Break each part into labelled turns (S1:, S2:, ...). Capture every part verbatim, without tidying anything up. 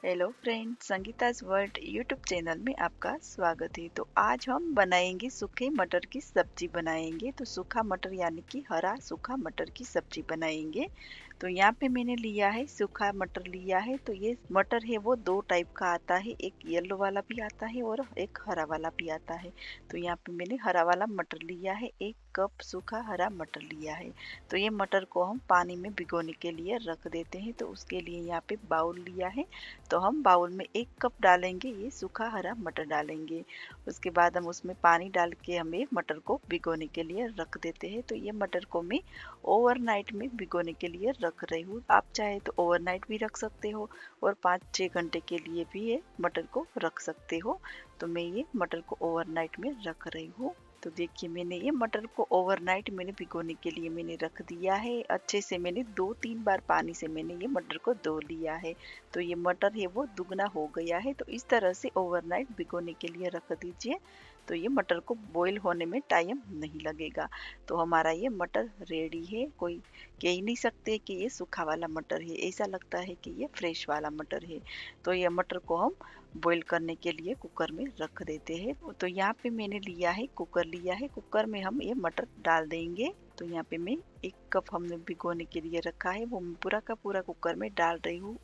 S1: Hello friend, Sangeeta's world YouTube channel में आपका स्वागत है। तो आज हम बनाएंगे सूखे मटर की सब्जी बनाएंगे। तो सूखा मटर यानी कि हरा सूखा मटर की सब्जी बनाएंगे। तो यहाँ पे मैंने लिया है सूखा मटर लिया है। तो ये मटर है वो दो टाइप का आता है, एक येलो वाला भी आता है और एक हरा वाला भी आता है। तो यहाँ पे मैंने हरा वाला मटर लिया है, एक कप सूखा हरा मटर लिया है। तो ये मटर को हम पानी में भिगोने के लिए रख देते हैं। तो उसके लिए यहाँ पे बाउल लिया है। तो हम बाउल में एक कप डालेंगे ये सूखा हरा मटर डालेंगे। उसके बाद हम उसमें पानी डाल के हमें मटर को भिगोने के लिए रख देते हैं। तो ये मटर को मैं ओवरनाइट में भिगोने के लिए रख रही हूँ। आप चाहे तो ओवरनाइट भी रख सकते हो और पाँच छः घंटे के लिए भी ये मटर को रख सकते हो। तो मैं ये मटर को ओवरनाइट में रख रही हूँ। तो देखिए मैंने ये मटर को ओवरनाइट मैंने भिगोने के लिए मैंने रख दिया है। अच्छे से मैंने दो तीन बार पानी से मैंने ये मटर को धो लिया है। तो ये मटर है वो दुगना हो गया है। तो इस तरह से ओवरनाइट भिगोने के लिए रख दीजिए। तो ये मटर को बॉईल होने में टाइम नहीं लगेगा। तो हमारा ये मटर रेडी है। कोई कह ही नहीं सकते कि ये सूखा वाला मटर है, ऐसा लगता है कि ये फ्रेश वाला मटर है। तो ये मटर को हम बॉईल करने के लिए कुकर में रख देते हैं। तो यहाँ पे मैंने लिया है कुकर लिया है, कुकर में हम ये मटर डाल देंगे। तो यहाँ पे मैं एक कप हमने भिगोने के लिए रखा है वो मैं पूरा का पूरा कुकर में डाल रही हूँ।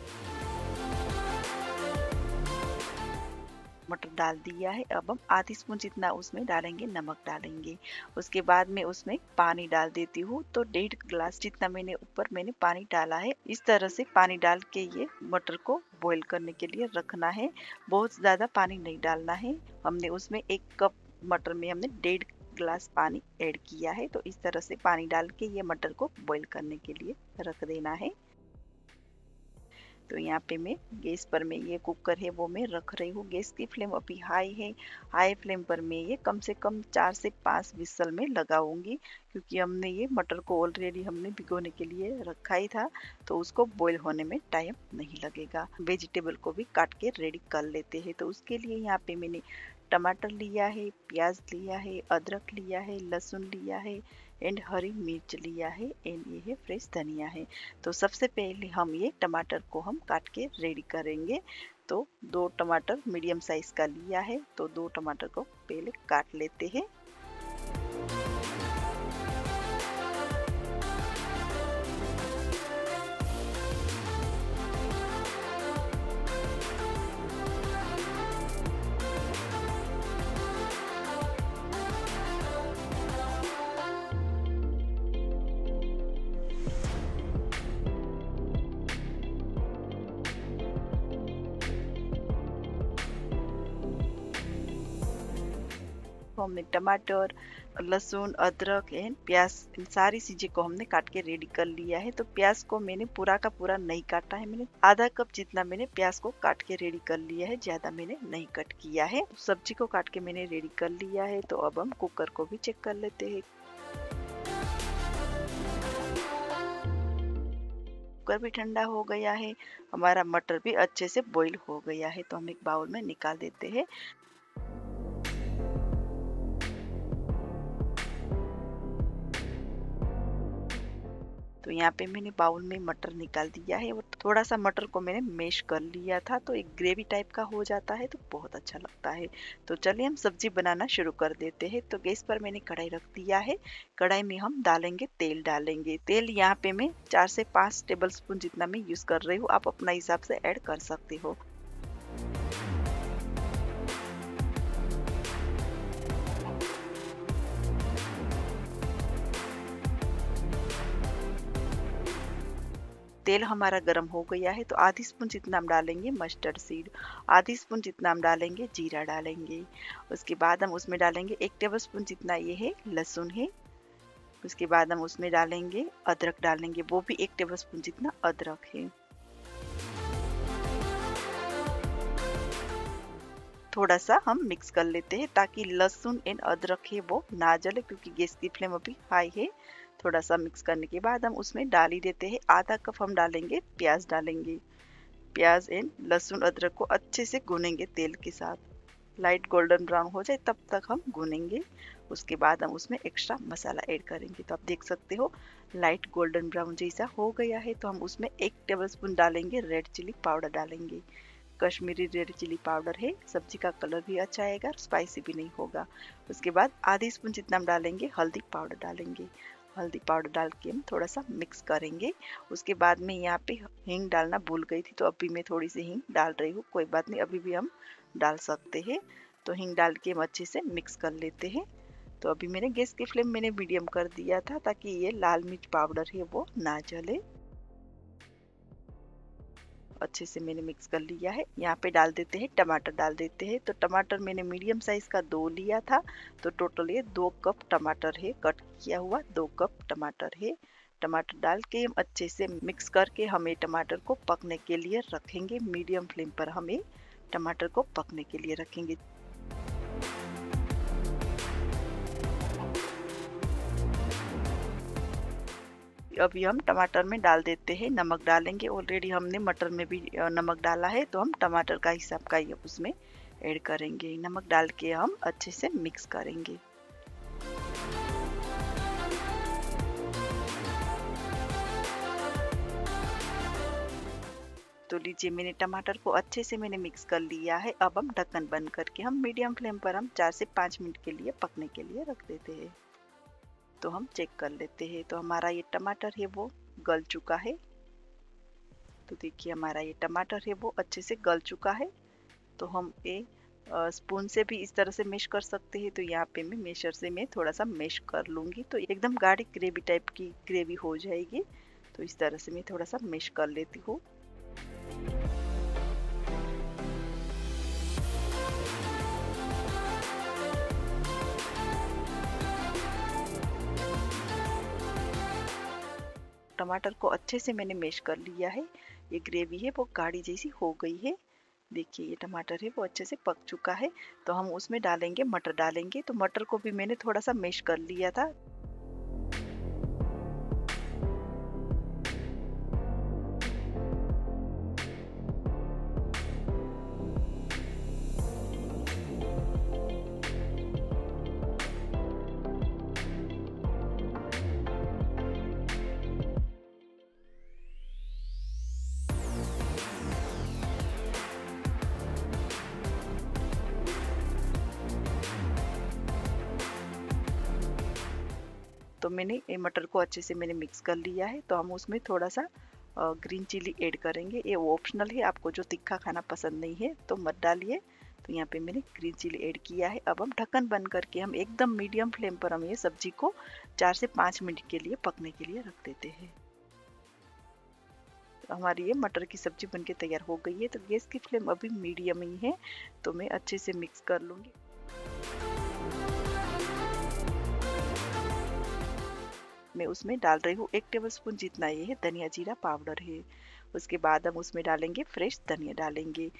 S1: मटर डाल दिया है। अब हम आधी स्पून जितना उसमें डालेंगे, नमक डालेंगे। उसके बाद में उसमें पानी डाल देती हूँ। तो डेढ़ गिलास जितना मैंने ऊपर मैंने पानी डाला है। इस तरह से पानी डाल के ये मटर को बॉईल करने के लिए रखना है। बहुत ज़्यादा पानी नहीं डालना है। हमने उसमें एक कप मटर में हमने डेढ़ गिलास पानी ऐड किया है। तो इस तरह से पानी डाल के ये मटर को बॉईल करने के लिए रख देना है। तो यहाँ पे मैं गैस पर मैं ये कुकर है वो मैं रख रही हूँ। गैस की फ्लेम अभी हाई है। हाई फ्लेम पर मैं ये कम से कम चार से पाँच विसल में लगाऊंगी, क्योंकि हमने ये मटर को ऑलरेडी हमने भिगोने के लिए रखा ही था। तो उसको बॉईल होने में टाइम नहीं लगेगा। वेजिटेबल को भी काट के रेडी कर लेते हैं। तो उसके लिए यहाँ पे मैंने टमाटर लिया है, प्याज लिया है, अदरक लिया है, लहसुन लिया है एंड हरी मिर्च लिया है एंड ये है फ्रेश धनिया है। तो सबसे पहले हम ये टमाटर को हम काट के रेडी करेंगे। तो दो टमाटर मीडियम साइज का लिया है। तो दो टमाटर को पहले काट लेते हैं। हमने टमाटर, लहसुन, अदरक एंड प्याज इन सारी चीज़ें को हमने काट के रेडी कर लिया है। तो प्याज को मैंने पूरा का पूरा नहीं काटा है। मैंने आधा कप जितना मैंने प्याज को काट के रेडी कर लिया है, ज़्यादा मैंने नहीं कट किया है। सब्जी को काट के मैंने रेडी कर लिया है। तो अब हम कुकर को भी चेक कर लेते हैं। कुकर भी ठंडा हो गया है, हमारा मटर भी अच्छे से बॉईल हो गया है। तो हम एक बाउल में निकाल देते हैं। तो यहाँ पे मैंने बाउल में मटर निकाल दिया है और थोड़ा सा मटर को मैंने मैश कर लिया था। तो एक ग्रेवी टाइप का हो जाता है तो बहुत अच्छा लगता है। तो चलिए हम सब्जी बनाना शुरू कर देते हैं। तो गैस पर मैंने कढ़ाई रख दिया है। कढ़ाई में हम डालेंगे तेल डालेंगे। तेल यहाँ पे मैं चार से पाँच टेबल स्पून जितना मैं यूज़ कर रही हूँ, आप अपना हिसाब से ऐड कर सकते हो। तेल हमारा गर्म हो गया है। तो आधी स्पून जितना हम डालेंगे मस्टर्ड सीड, आधी स्पून जितना हम डालेंगे जीरा डालेंगे। उसके बाद हम उसमें डालेंगे एक टेबल स्पून जितना ये है लहसुन है। उसके बाद हम उसमें डालेंगे अदरक डालेंगे, वो भी एक टेबल स्पून जितना अदरक है। थोड़ा सा हम मिक्स कर लेते हैं ताकि लहसुन एंड अदरक है वो ना जले, क्योंकि गैस की फ्लेम अभी हाई है। थोड़ा सा मिक्स करने के बाद हम उसमें डाल ही देते हैं आधा कप हम डालेंगे प्याज डालेंगे। प्याज एंड लहसुन अदरक को अच्छे से भूनेंगे तेल के साथ। लाइट गोल्डन ब्राउन हो जाए तब तक हम भूनेंगे। उसके बाद हम उसमें एक्स्ट्रा मसाला ऐड करेंगे। तो आप देख सकते हो लाइट गोल्डन ब्राउन जैसा हो गया है। तो हम उसमें एक टेबलस्पून डालेंगे रेड चिली पाउडर डालेंगे। कश्मीरी रेड चिली पाउडर है, सब्जी का कलर भी अच्छा आएगा, स्पाइसी भी नहीं होगा। उसके बाद आधी स्पून जितना हम डालेंगे हल्दी पाउडर डालेंगे। हल्दी पाउडर डाल के हम थोड़ा सा मिक्स करेंगे। उसके बाद में यहाँ पे हींग डालना भूल गई थी, तो अभी मैं थोड़ी सी हींग डाल रही हूँ। कोई बात नहीं, अभी भी हम डाल सकते हैं। तो हींग डाल के हम अच्छे से मिक्स कर लेते हैं। तो अभी मैंने गैस की फ्लेम मैंने मीडियम कर दिया था ताकि ये लाल मिर्च पाउडर है वो ना जले। अच्छे से मैंने मिक्स कर लिया है। यहाँ पे डाल देते हैं टमाटर डाल देते हैं। तो टमाटर मैंने मीडियम साइज का दो लिया था। तो टोटल ये दो कप टमाटर है, कट किया हुआ दो कप टमाटर है। टमाटर डाल के हम अच्छे से मिक्स करके हमें टमाटर को पकने के लिए रखेंगे। मीडियम फ्लेम पर हमें टमाटर को पकने के लिए रखेंगे। अभी हम टमाटर में डाल देते हैं, नमक डालेंगे। ऑलरेडी हमने मटर में भी नमक डाला है, तो हम टमाटर का हिसाब का ही उसमें ऐड करेंगे। नमक डाल के हम अच्छे से मिक्स करेंगे। तो लीजिए मैंने टमाटर को अच्छे से मैंने मिक्स कर लिया है। अब हम ढक्कन बंद करके हम मीडियम फ्लेम पर हम चार से पाँच मिनट के लिए पकने के लिए रख देते हैं। तो हम चेक कर लेते हैं। तो हमारा ये टमाटर है वो गल चुका है। तो देखिए हमारा ये टमाटर है वो अच्छे से गल चुका है। तो हम ये स्पून से भी इस तरह से मैश कर सकते हैं। तो यहाँ पे मैं मैशर से मैं थोड़ा सा मैश कर लूँगी, तो एकदम गाढ़ी ग्रेवी टाइप की ग्रेवी हो जाएगी। तो इस तरह से मैं थोड़ा सा मैश कर लेती हूँ। टमाटर को अच्छे से मैंने मैश कर लिया है। ये ग्रेवी है वो गाढ़ी जैसी हो गई है। देखिए ये टमाटर है वो अच्छे से पक चुका है। तो हम उसमें डालेंगे मटर डालेंगे। तो मटर को भी मैंने थोड़ा सा मैश कर लिया था। तो मैंने ये मटर को अच्छे से मैंने मिक्स कर लिया है। तो हम उसमें थोड़ा सा ग्रीन चिली ऐड करेंगे। ये ऑप्शनल है, आपको जो तीखा खाना पसंद नहीं है तो मत डालिए। तो यहाँ पे मैंने ग्रीन चिली ऐड किया है। अब हम ढक्कन बंद करके हम एकदम मीडियम फ्लेम पर हम ये सब्जी को चार से पाँच मिनट के लिए पकने के लिए रख देते हैं। तो हमारी ये मटर की सब्जी बनके तैयार हो गई है। तो गैस की फ्लेम अभी मीडियम ही है। तो मैं अच्छे से मिक्स कर लूँगी। मैं उसमें डाल रही हूँ एक टेबलस्पून जितना ये है धनिया जीरा पाउडर है। उसके बाद हम उसमें डालेंगे फ्रेश धनिया डालेंगे।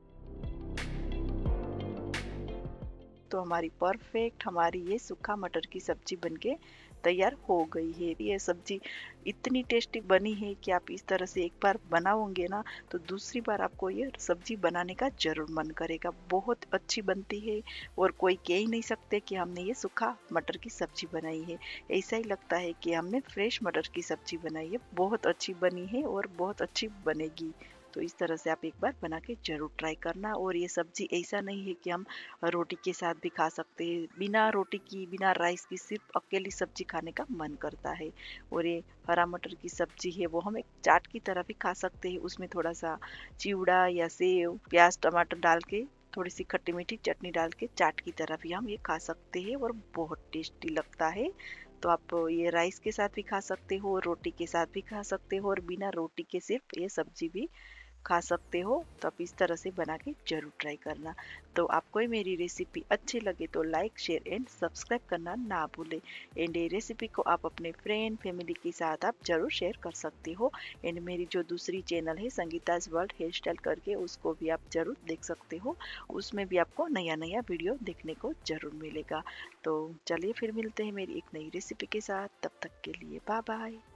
S1: तो हमारी परफेक्ट हमारी ये सूखा मटर की सब्जी बनके तैयार हो गई है। ये सब्जी इतनी टेस्टी बनी है कि आप इस तरह से एक बार बनाओगे ना तो दूसरी बार आपको ये सब्जी बनाने का जरूर मन करेगा। बहुत अच्छी बनती है और कोई कह ही नहीं सकते कि हमने ये सूखा मटर की सब्जी बनाई है। ऐसा ही लगता है कि हमने फ्रेश मटर की सब्जी बनाई है। बहुत अच्छी बनी है और बहुत अच्छी बनेगी। तो इस तरह से आप एक बार बना के ज़रूर ट्राई करना। और ये सब्ज़ी ऐसा नहीं है कि हम रोटी के साथ भी खा सकते हैं। बिना रोटी की बिना राइस की सिर्फ अकेली सब्ज़ी खाने का मन करता है। और ये हरा मटर की सब्ज़ी है वो हम एक चाट की तरह भी खा सकते हैं। उसमें थोड़ा सा चिवड़ा या सेव प्याज टमाटर डाल के थोड़ी सी खट्टी मीठी चटनी डाल के चाट की तरह भी हम ये खा सकते हैं और बहुत टेस्टी लगता है। तो आप ये राइस के साथ भी खा सकते हो, रोटी के साथ भी खा सकते हो और बिना रोटी के सिर्फ ये सब्जी भी खा सकते हो। तो आप इस तरह से बना के जरूर ट्राई करना। तो आपको ये मेरी रेसिपी अच्छी लगे तो लाइक शेयर एंड सब्सक्राइब करना ना भूले। एंड ये रेसिपी को आप अपने फ्रेंड फैमिली के साथ आप जरूर शेयर कर सकते हो। एंड मेरी जो दूसरी चैनल है संगीताज वर्ल्ड हेयर स्टाइल करके, उसको भी आप जरूर देख सकते हो। उसमें भी आपको नया नया वीडियो देखने को जरूर मिलेगा। तो चलिए फिर मिलते हैं मेरी एक नई रेसिपी के साथ। तब तक के लिए बाय बाय।